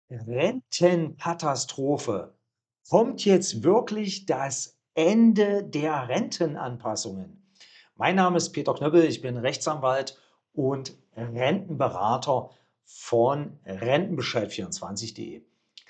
Rentenkatastrophe. Kommt jetzt wirklich das Ende der Rentenanpassungen? Mein Name ist Peter Knöppel, ich bin Rechtsanwalt und Rentenberater von Rentenbescheid24.de.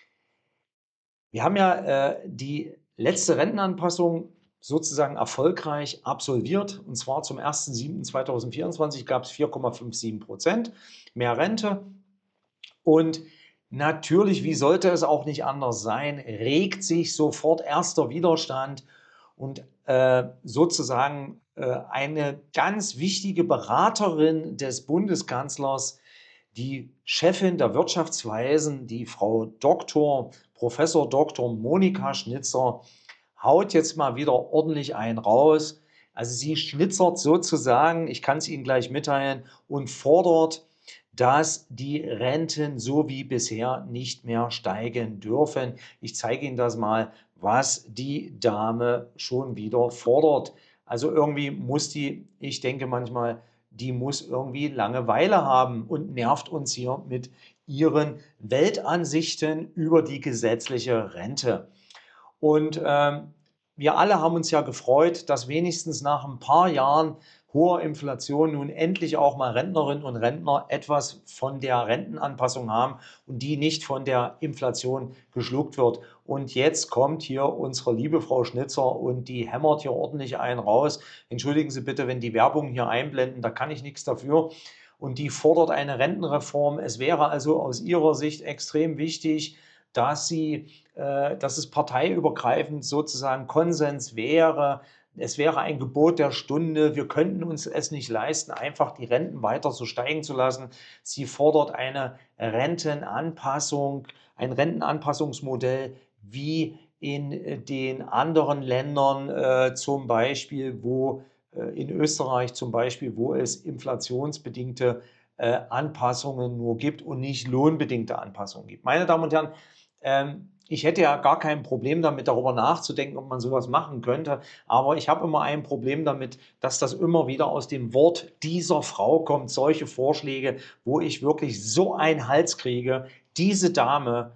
Wir haben ja die letzte Rentenanpassung sozusagen erfolgreich absolviert. Und zwar zum 1.7.2024 gab es 4,57% mehr Rente. Und natürlich, wie sollte es auch nicht anders sein, regt sich sofort erster Widerstand und sozusagen eine ganz wichtige Beraterin des Bundeskanzlers, die Chefin der Wirtschaftsweisen, die Frau Professor Dr. Monika Schnitzer, haut jetzt mal wieder ordentlich einen raus. Also sie schnitzert sozusagen, ich kann es Ihnen gleich mitteilen, und fordert, dass die Renten so wie bisher nicht mehr steigen dürfen. Ich zeige Ihnen das mal, was die Dame schon wieder fordert. Also irgendwie muss die, ich denke manchmal, die muss irgendwie Langeweile haben und nervt uns hier mit ihren Weltansichten über die gesetzliche Rente. Und wir alle haben uns ja gefreut, dass wenigstens nach ein paar Jahren hoher Inflation nun endlich auch mal Rentnerinnen und Rentner etwas von der Rentenanpassung haben und die nicht von der Inflation geschluckt wird. Und jetzt kommt hier unsere liebe Frau Schnitzer und die hämmert hier ordentlich einen raus. Entschuldigen Sie bitte, wenn die Werbung hier einblenden, da kann ich nichts dafür. Und die fordert eine Rentenreform. Es wäre also aus ihrer Sicht extrem wichtig, dass es parteiübergreifend sozusagen Konsens wäre. Es wäre ein Gebot der Stunde. Wir könnten uns es nicht leisten, einfach die Renten weiter so steigen zu lassen. Sie fordert eine Rentenanpassung, ein Rentenanpassungsmodell wie in den anderen Ländern, zum Beispiel, in Österreich zum Beispiel, wo es inflationsbedingte Anpassungen nur gibt und nicht lohnbedingte Anpassungen gibt. Meine Damen und Herren, ich hätte ja gar kein Problem damit, darüber nachzudenken, ob man sowas machen könnte. Aber ich habe immer ein Problem damit, dass das immer wieder aus dem Wort dieser Frau kommt. Solche Vorschläge, wo ich wirklich so einen Hals kriege. Diese Dame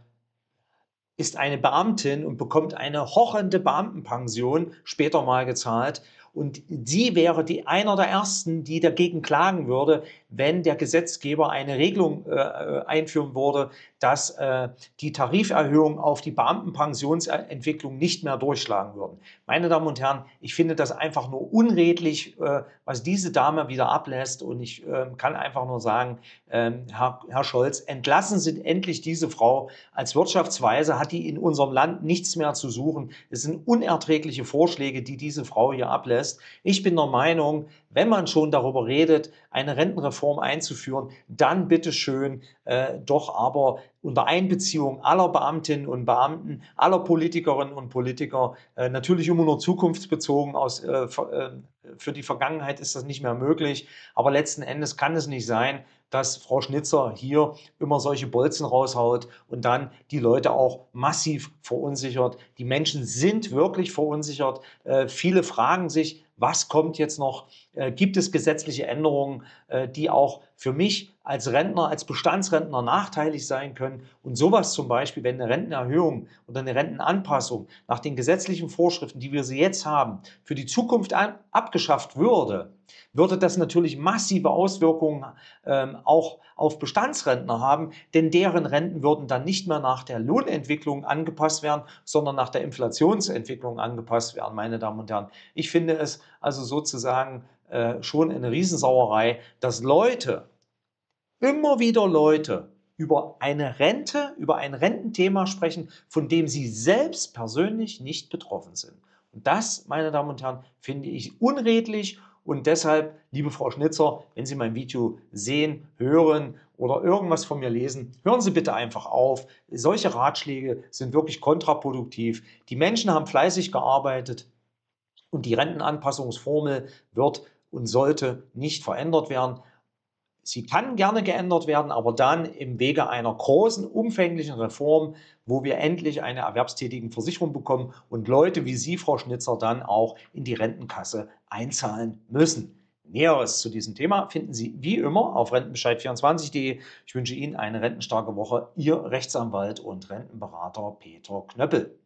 ist eine Beamtin und bekommt eine horrende Beamtenpension später mal gezahlt. Und sie wäre einer der Ersten, die dagegen klagen würde, wenn der Gesetzgeber eine Regelung einführen würde, dass die Tariferhöhung auf die Beamtenpensionsentwicklung nicht mehr durchschlagen würden. Meine Damen und Herren, ich finde das einfach nur unredlich, was diese Dame wieder ablässt. Und ich kann einfach nur sagen, Herr Scholz, entlassen Sie endlich diese Frau. Als Wirtschaftsweise hat die in unserem Land nichts mehr zu suchen. Es sind unerträgliche Vorschläge, die diese Frau hier ablässt. Ich bin der Meinung, wenn man schon darüber redet, eine Rentenreform einzuführen, dann bitteschön doch aber unter Einbeziehung aller Beamtinnen und Beamten, aller Politikerinnen und Politiker, natürlich immer nur zukunftsbezogen für die Vergangenheit ist das nicht mehr möglich, aber letzten Endes kann es nicht sein, dass Frau Schnitzer hier immer solche Bolzen raushaut und dann die Leute auch massiv verunsichert. Die Menschen sind wirklich verunsichert. Viele fragen sich, was kommt jetzt noch? Gibt es gesetzliche Änderungen, die auch für mich als Rentner, als Bestandsrentner nachteilig sein können? Und sowas zum Beispiel, wenn eine Rentenerhöhung oder eine Rentenanpassung nach den gesetzlichen Vorschriften, die wir sie jetzt haben, für die Zukunft abgeschafft würde das natürlich massive Auswirkungen auch auf Bestandsrentner haben, denn deren Renten würden dann nicht mehr nach der Lohnentwicklung angepasst werden, sondern nach der Inflationsentwicklung angepasst werden, meine Damen und Herren. Ich finde es also sozusagen schon eine Riesensauerei, dass immer wieder Leute über eine Rente, über ein Rententhema sprechen, von dem sie selbst persönlich nicht betroffen sind. Und das, meine Damen und Herren, finde ich unredlich. Und deshalb, liebe Frau Schnitzer, wenn Sie mein Video sehen, hören oder irgendwas von mir lesen, hören Sie bitte einfach auf. Solche Ratschläge sind wirklich kontraproduktiv. Die Menschen haben fleißig gearbeitet und die Rentenanpassungsformel wird und sollte nicht verändert werden. Sie kann gerne geändert werden, aber dann im Wege einer großen, umfänglichen Reform, wo wir endlich eine Erwerbstätigenversicherung bekommen und Leute wie Sie, Frau Schnitzer, dann auch in die Rentenkasse einzahlen müssen. Näheres zu diesem Thema finden Sie wie immer auf rentenbescheid24.de. Ich wünsche Ihnen eine rentenstarke Woche. Ihr Rechtsanwalt und Rentenberater Peter Knöppel.